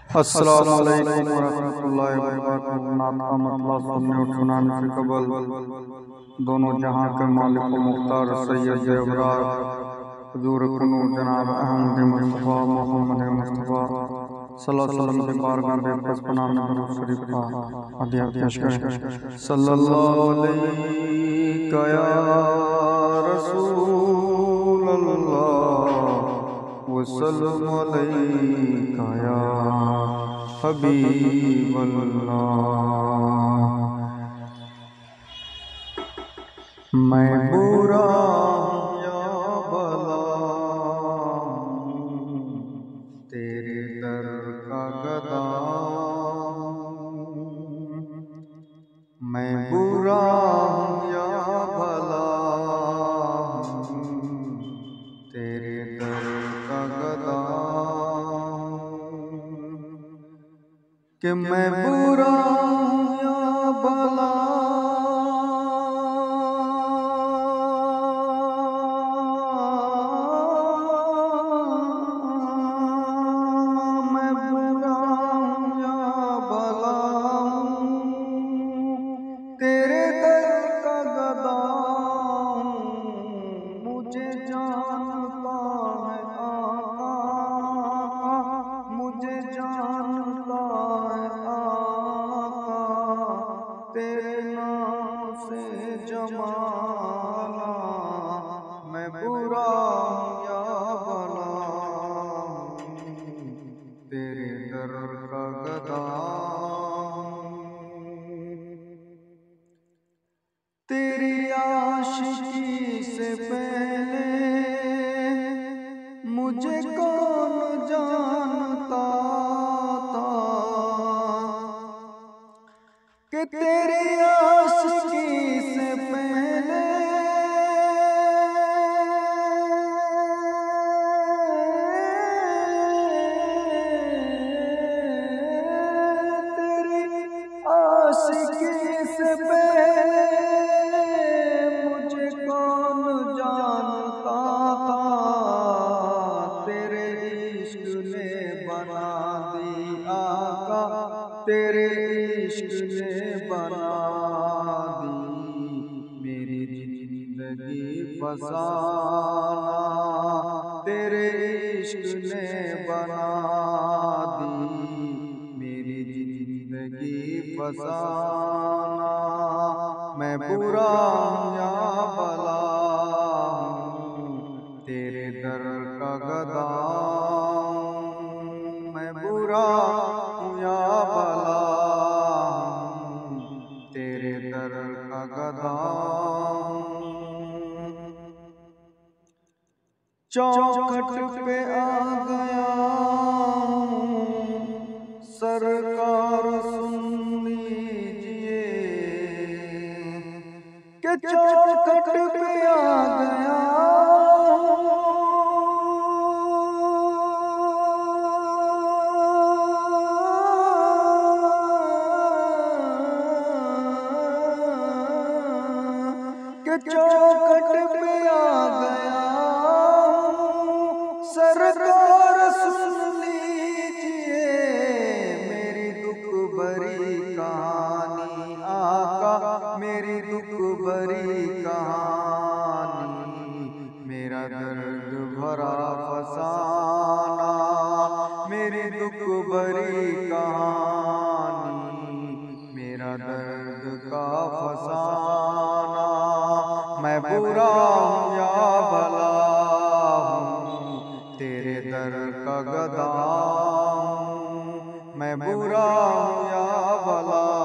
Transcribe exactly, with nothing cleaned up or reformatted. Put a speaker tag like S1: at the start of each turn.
S1: अस्सलामु अलैकुम वरहमतुल्लाहि वबरकातुहू। नात का मतलब सुनने और सुनाने से कबल दोनों जहां के मालिक व मुख्तार सैयद अबरार हुजूर कुनू जनाब अहमद मुस्तफ़ा मोहम्मद मुस्तफ़ा सल्लल्लाहु अलैहि वसल्लम की बारगाह में पचपना में दुरूद शरीफ का हदिया पेश करें। सल्लल्लाहु अलैहि या रसूल अल्लाह वसल्लम अलैका या हबीब अल्लाह। मैं बुरा या भला तेरे दर का गदा, मैं बुरा या भला तेरे दर का गदा, कि मैं बुरा या भला मैं बुरा या भला तेरे दर का गदा, मुझे जानता है आका, मुझे जानता है आका, तेरे नाम से जमाना, मैं बुरा या भला तेरे दर का गदा। तेरी आशिकी से पहले मुझे कौन जानता था, कि तेरी आशिकी से पहले तेरी आशिकी से पहले मुझे कौन जानता था, तेरे इश्क ने बना दी आका, तेरे इश्क ने बना दी मेरी जिंदगी फसाना, तेरे इश्क ने बना दी मेरी जिंदगी फसाना, मैं बुरा या भला तेरे दर का गदा, मैं बुरा या भला तेरे दर का गदा। चौखट पे आ गया सरकार सुन लीजिए, कि चौखट पे आ गया कि चौखट पे आ गया सरकार सुन लीजिए, मेरी दुख भरी कहानी आका, मेरी दुख भरी कहानी, मेरा दर्द भरा फसाना, मेरी दुख भरी कहानी, मेरा दर्द का फसाना, मैं बुरा या भला तेरे दर का गदा, मैं बुरा या भला